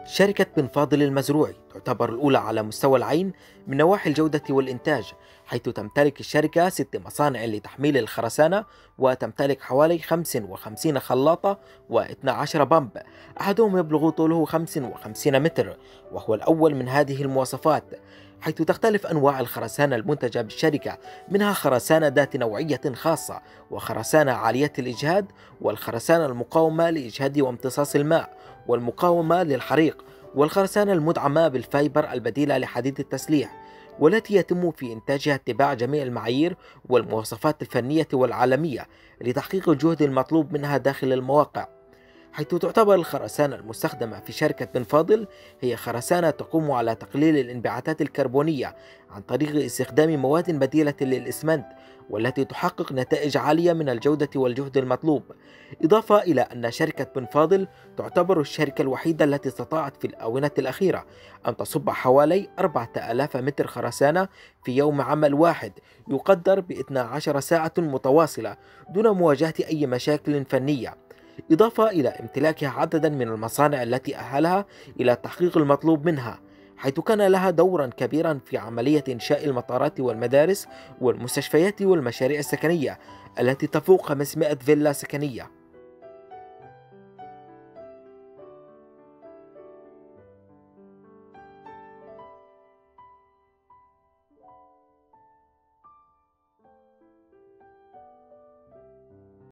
شركة بن فاضل المزروعي تعتبر الأولى على مستوى العين من نواحي الجودة والإنتاج، حيث تمتلك الشركة 6 مصانع لتحميل الخرسانة، وتمتلك حوالي 55 خلاطة و12 بمب، أحدهم يبلغ طوله 55 متر، وهو الأول من هذه المواصفات. حيث تختلف أنواع الخرسانة المنتجة بالشركة، منها خرسانة ذات نوعية خاصة، وخرسانة عالية الإجهاد، والخرسانة المقاومة لإجهاد وامتصاص الماء، والمقاومة للحريق، والخرسانة المدعمة بالفايبر البديلة لحديد التسليح، والتي يتم في إنتاجها اتباع جميع المعايير والمواصفات الفنية والعالمية لتحقيق الجهد المطلوب منها داخل المواقع. حيث تعتبر الخرسانة المستخدمة في شركة بن فاضل هي خرسانة تقوم على تقليل الانبعاثات الكربونية عن طريق استخدام مواد بديلة للإسمنت، والتي تحقق نتائج عالية من الجودة والجهد المطلوب. إضافة إلى أن شركة بن فاضل تعتبر الشركة الوحيدة التي استطاعت في الآونة الأخيرة أن تصب حوالي 4000 متر خرسانة في يوم عمل واحد، يقدر ب 12 ساعة متواصلة دون مواجهة أي مشاكل فنية. إضافة إلى امتلاكها عددا من المصانع التي أهلها إلى تحقيق المطلوب منها، حيث كان لها دورا كبيرا في عملية إنشاء المطارات والمدارس والمستشفيات والمشاريع السكنية التي تفوق 500 فيلا سكنية.